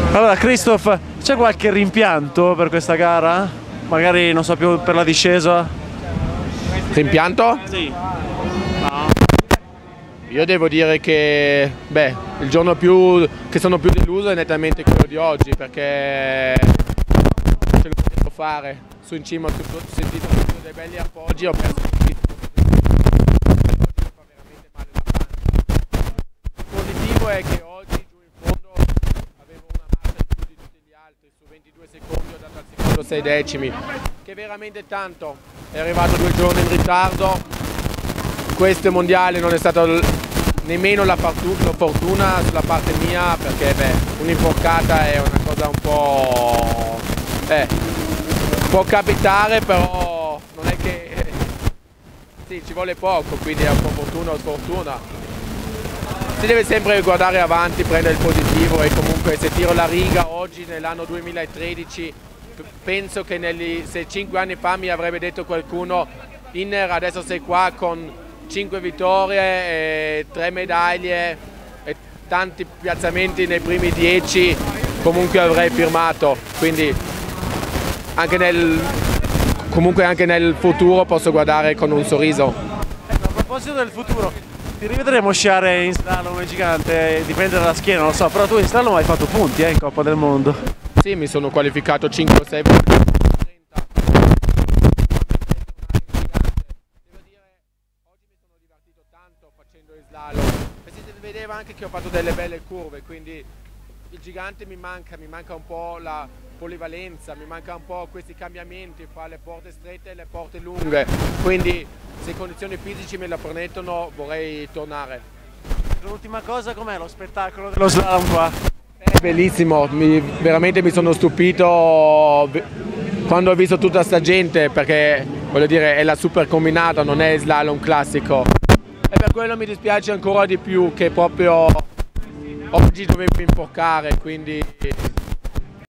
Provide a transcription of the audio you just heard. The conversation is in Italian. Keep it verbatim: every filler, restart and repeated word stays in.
Allora, Christoph, c'è qualche rimpianto per questa gara? Magari, non so, più per la discesa? Rimpianto? Sì. Io devo dire che beh, il giorno più che sono più deluso è nettamente quello di oggi, perché ce lo potevo fare. Su in cima ho sentito dei belli appoggi, ho perso il positivo è che oggi giù in fondo avevo una marcia di più di tutti gli altri, su ventidue secondi ho dato al secondo sei decimi, che è veramente tanto. È arrivato due giorni in ritardo. Questo mondiale non è stata nemmeno la fortuna sulla parte mia, perché un'imporcata è una cosa un po'... Eh, può capitare, però non è che... Eh, sì, ci vuole poco, quindi è un po' fortuna o sfortuna. Si deve sempre guardare avanti, prendere il positivo, e comunque se tiro la riga oggi nell'anno duemilatredici, penso che negli, se cinque anni fa mi avrebbe detto qualcuno Inner adesso sei qua con cinque vittorie, e tre medaglie e tanti piazzamenti nei primi dieci, comunque avrei firmato, quindi anche nel, comunque anche nel futuro posso guardare con un sorriso. Ecco, a proposito del futuro, ti rivedremo sciare in slalom gigante, dipende dalla schiena, non lo so, però tu in slalom hai fatto punti eh, in Coppa del Mondo. Sì, mi sono qualificato cinque o sei volte. Facendo il slalom, e si vedeva anche che ho fatto delle belle curve, quindi il gigante mi manca, mi manca un po' la polivalenza, mi manca un po' questi cambiamenti fra le porte strette e le porte lunghe, quindi se condizioni fisiche me la permettono vorrei tornare. L'ultima cosa, com'è lo spettacolo dello slalom qua? È bellissimo, mi, veramente mi sono stupito quando ho visto tutta sta gente, perché voglio dire è la super combinata, non è slalom classico. E per quello mi dispiace ancora di più che proprio oggi dovevo imporcare, quindi